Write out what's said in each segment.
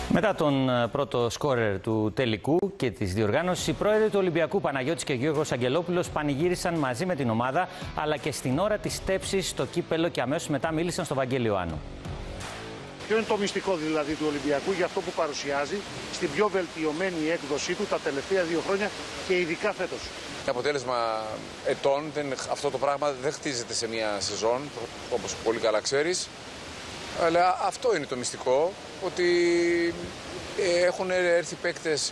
Μετά τον πρώτο σκόρερ του τελικού και της διοργάνωσης, οι πρόεδροι του Ολυμπιακού Παναγιώτης και Γιώργος Αγγελόπουλος πανηγύρισαν μαζί με την ομάδα, αλλά και στην ώρα της στέψης στο κύπελο και αμέσως μετά μίλησαν στο Βαγγέλη Ιωάννου. Ποιο είναι το μυστικό δηλαδή του Ολυμπιακού για αυτό που παρουσιάζει στην πιο βελτιωμένη έκδοσή του τα τελευταία 2 χρόνια και ειδικά φέτος? Αποτέλεσμα ετών, αυτό το πράγμα δεν χτίζεται σε μια σεζόν, όπως πολύ καλά ξέρεις. Αλλά αυτό είναι το μυστικό, ότι έχουν έρθει παίκτες,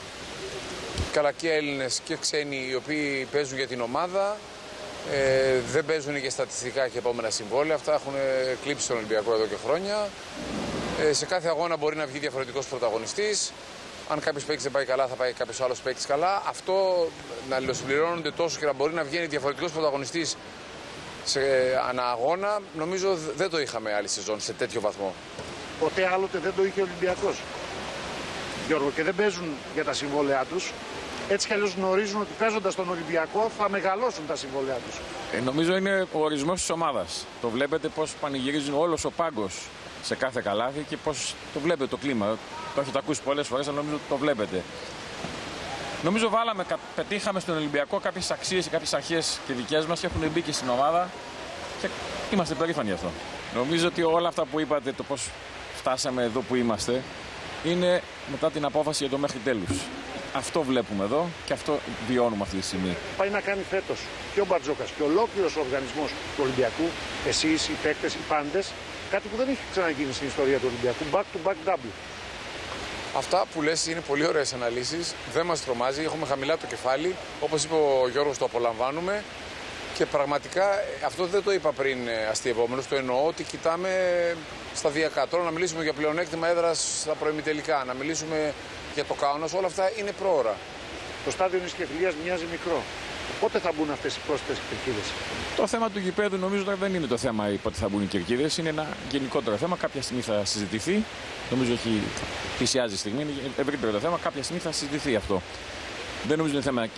καλά και Έλληνες και ξένοι, οι οποίοι παίζουν για την ομάδα, δεν παίζουν για στατιστικά και επόμενα συμβόλαια. Αυτά έχουν κλείψει στον Ολυμπιακό εδώ και χρόνια. Σε κάθε αγώνα μπορεί να βγει διαφορετικός πρωταγωνιστής. Αν κάποιος παίκτης δεν πάει καλά, θα πάει κάποιος άλλος παίκτης καλά. Αυτό να αλληλοσυμπληρώνονται τόσο και να μπορεί να βγαίνει διαφορετικός πρωταγωνιστής σε αναγώνα, νομίζω δεν το είχαμε άλλη σεζόν σε τέτοιο βαθμό. Ποτέ άλλοτε δεν το είχε ο Ολυμπιακός, Γιώργο, και δεν παίζουν για τα συμβόλαιά τους. Έτσι κι αλλιώς γνωρίζουν ότι παίζοντας τον Ολυμπιακό θα μεγαλώσουν τα συμβόλαιά τους. Νομίζω είναι ο ορισμός της ομάδας. Το βλέπετε πώς πανηγυρίζουν όλος ο πάγκος σε κάθε καλάθι και πώς το βλέπετε το κλίμα. Το έχετε ακούσει πολλές φορές, αλλά νομίζω το βλέπετε. Νομίζω πετύχαμε στον Ολυμπιακό κάποιες αξίες και κάποιες αρχές και δικές μας και έχουν μπει και στην ομάδα και είμαστε περήφανοι γι' αυτό. Νομίζω ότι όλα αυτά που είπατε, το πώς φτάσαμε εδώ που είμαστε, είναι μετά την απόφαση για το μέχρι τέλους. Αυτό βλέπουμε εδώ και αυτό βιώνουμε αυτή τη στιγμή. Πάει να κάνει φέτος και ο Μπαρτζόκας και ολόκληρος ο οργανισμός του Ολυμπιακού, εσείς, οι παίκτες, οι πάντες, κάτι που δεν έχει ξαναγίνει στην ιστορία του Ολυμπιακού, back-to-back double. Αυτά που λες είναι πολύ ωραίες αναλύσεις, δεν μας τρομάζει, έχουμε χαμηλά το κεφάλι, όπως είπε ο Γιώργος, το απολαμβάνουμε και πραγματικά αυτό δεν το είπα πριν αστειευόμενος, το εννοώ ότι κοιτάμε σταδιακά. Τώρα να μιλήσουμε για πλεονέκτημα έδρας στα προημιτελικά, να μιλήσουμε για το Κάουνας, όλα αυτά είναι πρόωρα. Το στάδιο της Κεφυλίας μοιάζει μικρό. Πότε θα μπουν αυτές οι πρόσθετες κερκίδες? Το θέμα του γηπέδου νομίζω ότι δεν είναι το θέμα πότε θα μπουν οι κερκίδες, είναι ένα γενικότερο θέμα. Κάποια στιγμή θα συζητηθεί. Νομίζω ότι πλησιάζει η στιγμή, είναι ευρύτερο το θέμα. Κάποια στιγμή θα συζητηθεί αυτό. Δεν νομίζω ότι είναι θέμα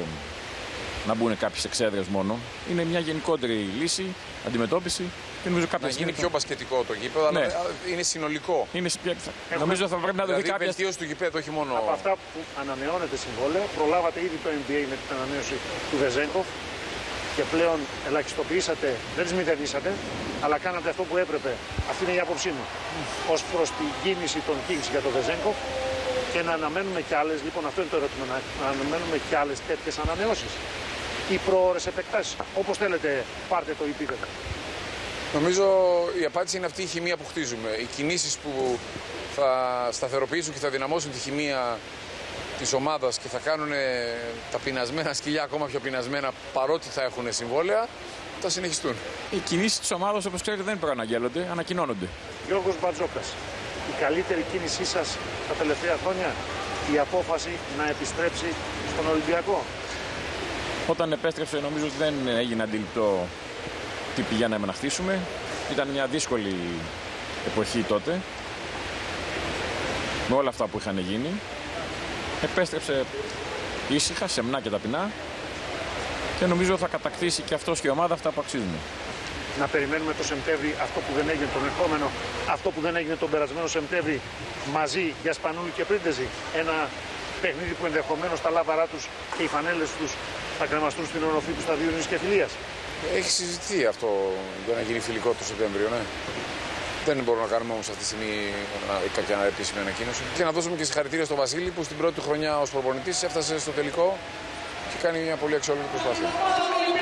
να μπουν κάποιες εξέδρες μόνο. Είναι μια γενικότερη λύση, αντιμετώπιση. Και νομίζω να γίνει πιο μπασκετικό το γήπεδο, αλλά είναι συνολικό. Νομίζω θα πρέπει να δοθεί κάποια βελτίωση του γηπέδου, όχι μόνο. Από αυτά που ανανεώνεται συμβόλαια, προλάβατε ήδη το NBA με την ανανέωση του Βεζένκοφ και πλέον ελαχιστοποιήσατε, δεν τις μηδενίσατε, αλλά κάνατε αυτό που έπρεπε. Αυτή είναι η άποψή μου. Ως προς την κίνηση των Kings για το Βεζένκοφ και να αναμένουμε κι άλλες, λοιπόν, αυτό είναι το ερώτημα, να αναμένουμε κι άλλες τέτοιες ανανεώσεις ή προώρες επεκτάσεις. Όπως θέλετε, πάρτε το επίθετο. Νομίζω η απάντηση είναι αυτή η χημεία που χτίζουμε. Οι κινήσεις που θα σταθεροποιήσουν και θα δυναμώσουν τη χημεία της ομάδας και θα κάνουν τα πεινασμένα σκυλιά ακόμα πιο πεινασμένα, παρότι θα έχουν συμβόλαια, θα συνεχιστούν. Οι κινήσεις της ομάδας, όπως ξέρετε, δεν προαναγγέλλονται, ανακοινώνονται. Γιώργος Μπαρτζόκας, η καλύτερη κίνησή σας τα τελευταία χρόνια, η απόφαση να επιστρέψει στον Ολυμπιακό? Όταν επέστρεψε, νομίζω ότι δεν έγινε αντιληπτό τι πηγαίναμε να χτίσουμε. Ήταν μια δύσκολη εποχή τότε, με όλα αυτά που είχαν γίνει. Επέστρεψε ήσυχα, σεμνά και ταπεινά και νομίζω θα κατακτήσει και αυτός και η ομάδα αυτά που αξίζουν. Να περιμένουμε το Σεπτέμβρη αυτό που δεν έγινε τον ερχόμενο, αυτό που δεν έγινε τον περασμένο Σεπτέμβρη μαζί για Σπανούλη και Πρίντεζη. Ένα παιχνίδι που ενδεχομένως τα λάβαρά τους και οι φανέλες τους θα κρεμαστούν στην οροφή του σταδίου της Κεφυλίας. Έχει συζητηθεί αυτό για να γίνει φιλικό το Σεπτέμβριο, ναι. Δεν μπορούμε να κάνουμε όμως αυτή τη στιγμή κάποια επίσημη ανακοίνωση. Και να δώσουμε και συγχαρητήρια στον Βασίλη που στην πρώτη χρονιά ως προπονητής έφτασε στο τελικό και κάνει μια πολύ αξιόλογη προσπάθεια.